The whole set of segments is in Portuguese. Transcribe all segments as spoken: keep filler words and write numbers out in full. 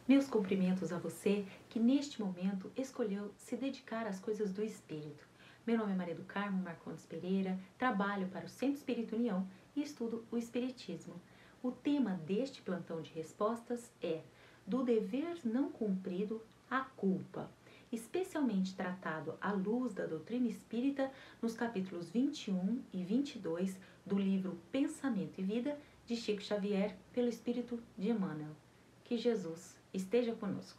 Meus cumprimentos a você que neste momento escolheu se dedicar às coisas do Espírito. Meu nome é Maria do Carmo Marcondes Pereira, trabalho para o Centro Espírito União e estudo o Espiritismo. O tema deste plantão de respostas é Do dever não cumprido à culpa, especialmente tratado à luz da doutrina espírita nos capítulos vinte e um e vinte e dois do livro Pensamento e Vida de Chico Xavier pelo Espírito de Emmanuel. Que Jesus esteja conosco.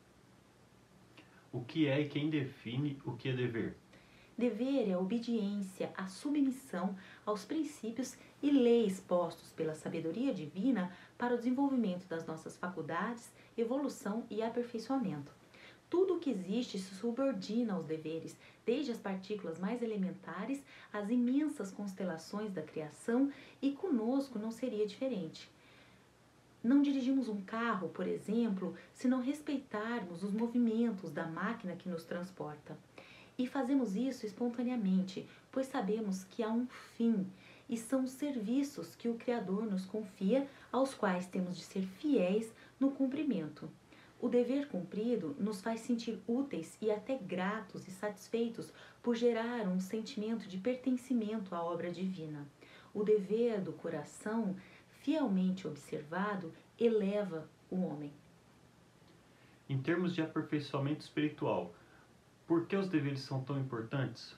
O que é e quem define o que é dever? Dever é a obediência, a submissão aos princípios e leis postos pela sabedoria divina para o desenvolvimento das nossas faculdades, evolução e aperfeiçoamento. Tudo o que existe se subordina aos deveres, desde as partículas mais elementares às imensas constelações da criação, e conosco não seria diferente. Não dirigimos um carro, por exemplo, se não respeitarmos os movimentos da máquina que nos transporta. E fazemos isso espontaneamente, pois sabemos que há um fim, e são os serviços que o Criador nos confia, aos quais temos de ser fiéis no cumprimento. O dever cumprido nos faz sentir úteis e até gratos e satisfeitos por gerar um sentimento de pertencimento à obra divina. O dever do coração, fielmente observado, eleva o homem. Em termos de aperfeiçoamento espiritual, por que os deveres são tão importantes?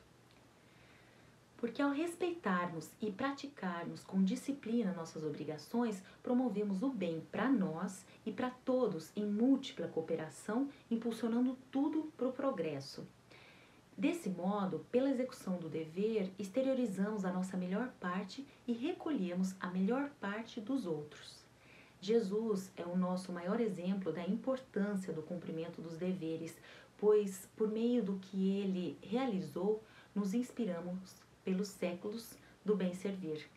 Porque ao respeitarmos e praticarmos com disciplina nossas obrigações, promovemos o bem para nós e para todos em múltipla cooperação, impulsionando tudo para o progresso. Desse modo, pela execução do dever, exteriorizamos a nossa melhor parte e recolhemos a melhor parte dos outros. Jesus é o nosso maior exemplo da importância do cumprimento dos deveres, pois, por meio do que ele realizou, nos inspiramos pelos séculos do bem servir.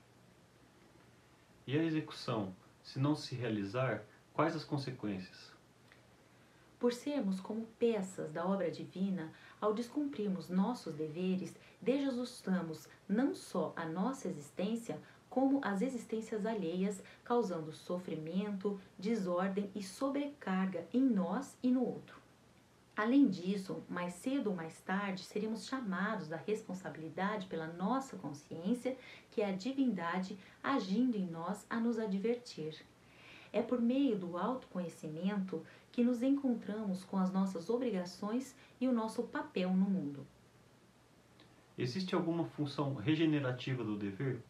E a execução, se não se realizar, quais as consequências? Por sermos como peças da obra divina, ao descumprirmos nossos deveres, desajustamos não só a nossa existência, como as existências alheias, causando sofrimento, desordem e sobrecarga em nós e no outro. Além disso, mais cedo ou mais tarde, seremos chamados da responsabilidade pela nossa consciência, que é a divindade agindo em nós a nos advertir. É por meio do autoconhecimento que nos encontramos com as nossas obrigações e o nosso papel no mundo. Existe alguma função regenerativa do dever?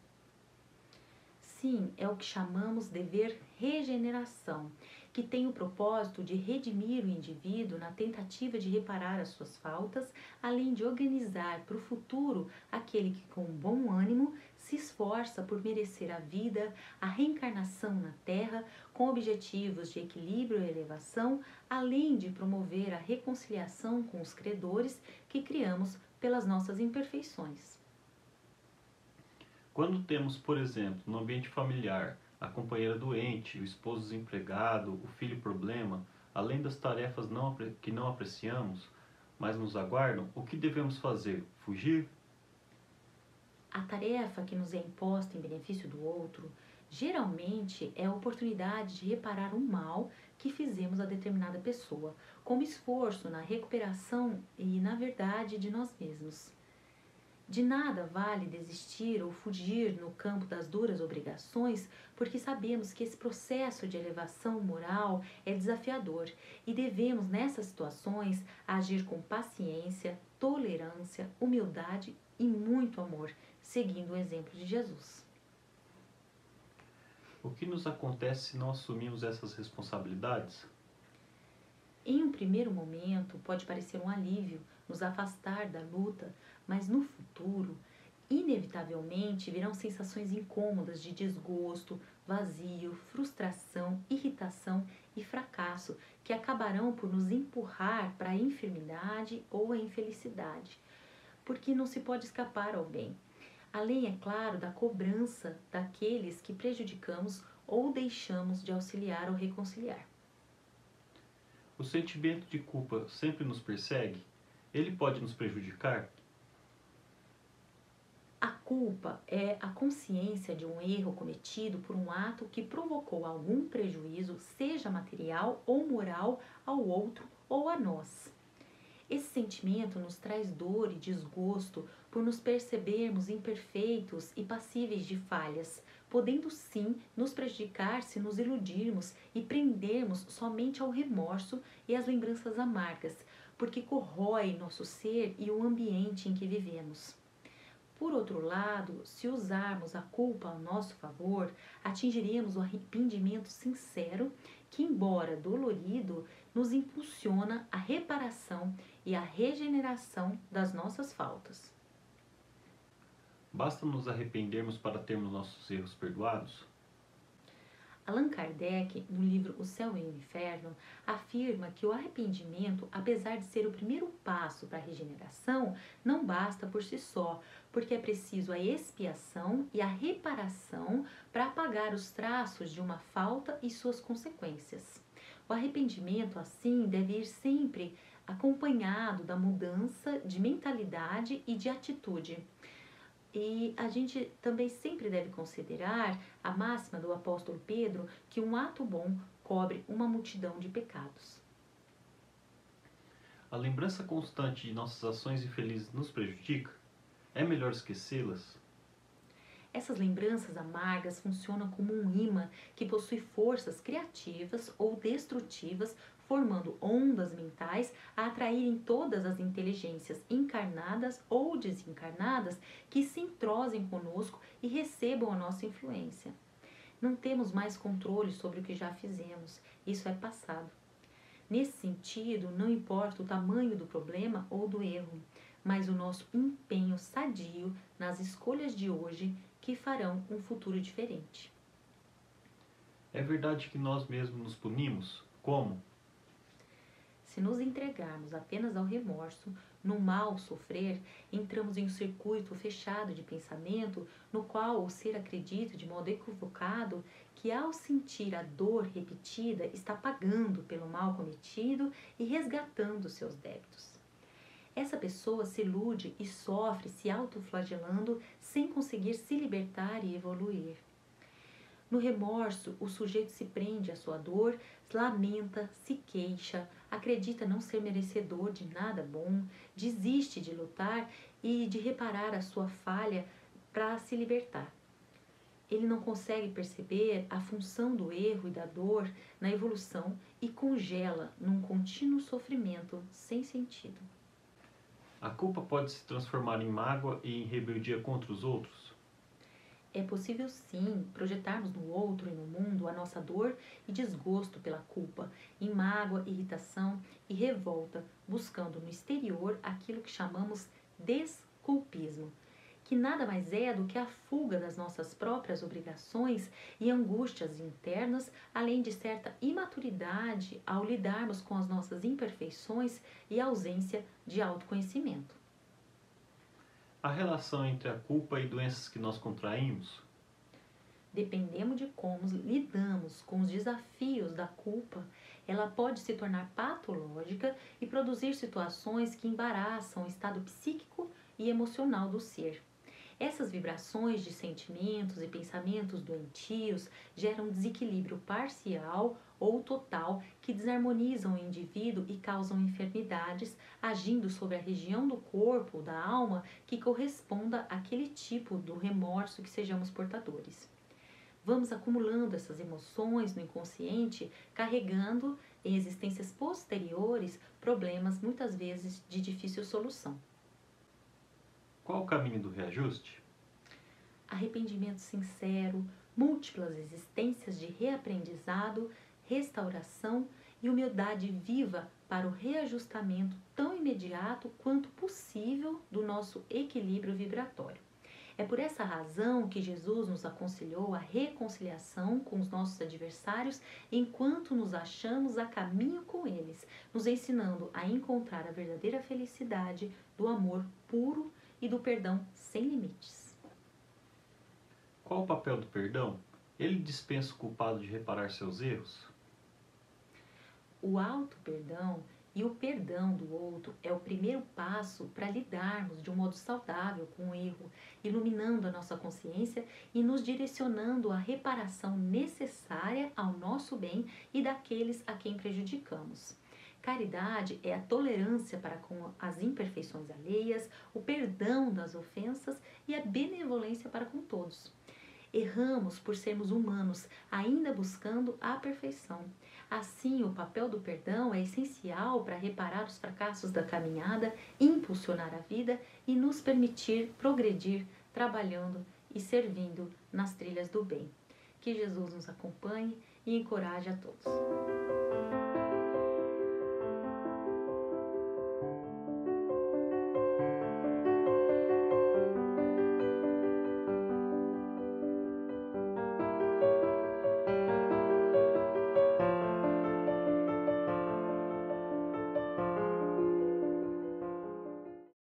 Sim, é o que chamamos dever regeneração, que tem o propósito de redimir o indivíduo na tentativa de reparar as suas faltas, além de organizar para o futuro aquele que com bom ânimo se esforça por merecer a vida, a reencarnação na Terra, com objetivos de equilíbrio e elevação, além de promover a reconciliação com os credores que criamos pelas nossas imperfeições. Quando temos, por exemplo, no ambiente familiar, a companheira doente, o esposo desempregado, o filho problema, além das tarefas não, que não apreciamos, mas nos aguardam, o que devemos fazer? Fugir? A tarefa que nos é imposta em benefício do outro, geralmente é a oportunidade de reparar um mal que fizemos a determinada pessoa, como esforço na recuperação e, na verdade, de nós mesmos. De nada vale desistir ou fugir no campo das duras obrigações, porque sabemos que esse processo de elevação moral é desafiador e devemos, nessas situações, agir com paciência, tolerância, humildade e muito amor, seguindo o exemplo de Jesus. O que nos acontece se não assumimos essas responsabilidades? Em um primeiro momento, pode parecer um alívio nos afastar da luta, mas no futuro, inevitavelmente virão sensações incômodas de desgosto, vazio, frustração, irritação e fracasso que acabarão por nos empurrar para a enfermidade ou a infelicidade, porque não se pode escapar ao bem. Além, é claro, da cobrança daqueles que prejudicamos ou deixamos de auxiliar ou reconciliar. O sentimento de culpa sempre nos persegue? Ele pode nos prejudicar? A Culpa é a consciência de um erro cometido por um ato que provocou algum prejuízo, seja material ou moral, ao outro ou a nós. Esse sentimento nos traz dor e desgosto por nos percebermos imperfeitos e passíveis de falhas, podendo sim nos prejudicar se nos iludirmos e prendermos somente ao remorso e às lembranças amargas, porque corrói nosso ser e o ambiente em que vivemos. Por outro lado, se usarmos a culpa ao nosso favor, atingiremos o arrependimento sincero que, embora dolorido, nos impulsiona à reparação e à regeneração das nossas faltas. Basta nos arrependermos para termos nossos erros perdoados? Allan Kardec, no livro O Céu e o Inferno, afirma que o arrependimento, apesar de ser o primeiro passo para a regeneração, não basta por si só, porque é preciso a expiação e a reparação para apagar os traços de uma falta e suas consequências. O arrependimento, assim, deve ir sempre acompanhado da mudança de mentalidade e de atitude. E a gente também sempre deve considerar a máxima do apóstolo Pedro, que um ato bom cobre uma multidão de pecados. A lembrança constante de nossas ações infelizes nos prejudica? É melhor esquecê-las? Essas lembranças amargas funcionam como um imã que possui forças criativas ou destrutivas, formando ondas mentais a atraírem todas as inteligências encarnadas ou desencarnadas que se entrosem conosco e recebam a nossa influência. Não temos mais controle sobre o que já fizemos, isso é passado. Nesse sentido, não importa o tamanho do problema ou do erro, mas o nosso empenho sadio nas escolhas de hoje que farão um futuro diferente. É verdade que nós mesmos nos punimos? Como? Se nos entregarmos apenas ao remorso, no mal sofrer, entramos em um circuito fechado de pensamento no qual o ser acredita de modo equivocado que ao sentir a dor repetida está pagando pelo mal cometido e resgatando seus débitos. Essa pessoa se ilude e sofre se autoflagelando sem conseguir se libertar e evoluir. No remorso, o sujeito se prende à sua dor, lamenta, se queixa, acredita não ser merecedor de nada bom, desiste de lutar e de reparar a sua falha para se libertar. Ele não consegue perceber a função do erro e da dor na evolução e congela num contínuo sofrimento sem sentido. A culpa pode se transformar em mágoa e em rebeldia contra os outros? É possível sim projetarmos no outro e no mundo a nossa dor e desgosto pela culpa, em mágoa, irritação e revolta, buscando no exterior aquilo que chamamos desculpismo, que nada mais é do que a fuga das nossas próprias obrigações e angústias internas, além de certa imaturidade ao lidarmos com as nossas imperfeições e ausência de autoconhecimento. A relação entre a culpa e doenças que nós contraímos? Dependendo de como lidamos com os desafios da culpa, ela pode se tornar patológica e produzir situações que embaraçam o estado psíquico e emocional do ser. Essas vibrações de sentimentos e pensamentos doentios geram um desequilíbrio parcial ou total que desarmonizam o indivíduo e causam enfermidades, agindo sobre a região do corpo ou da alma que corresponda àquele tipo do remorso que sejamos portadores. Vamos acumulando essas emoções no inconsciente, carregando em existências posteriores problemas muitas vezes de difícil solução. Qual o caminho do reajuste? Arrependimento sincero, múltiplas existências de reaprendizado, restauração e humildade viva para o reajustamento tão imediato quanto possível do nosso equilíbrio vibratório. É por essa razão que Jesus nos aconselhou a reconciliação com os nossos adversários enquanto nos achamos a caminho com eles, nos ensinando a encontrar a verdadeira felicidade do amor puro e do perdão sem limites. Qual o papel do perdão? Ele dispensa o culpado de reparar seus erros? O auto-perdão E o perdão do outro é o primeiro passo para lidarmos de um modo saudável com o erro, iluminando a nossa consciência e nos direcionando à reparação necessária ao nosso bem e daqueles a quem prejudicamos. Caridade é a tolerância para com as imperfeições alheias, o perdão das ofensas e a benevolência para com todos. Erramos por sermos humanos, ainda buscando a perfeição. Assim, o papel do perdão é essencial para reparar os fracassos da caminhada, impulsionar a vida e nos permitir progredir, trabalhando e servindo nas trilhas do bem. Que Jesus nos acompanhe e encoraje a todos.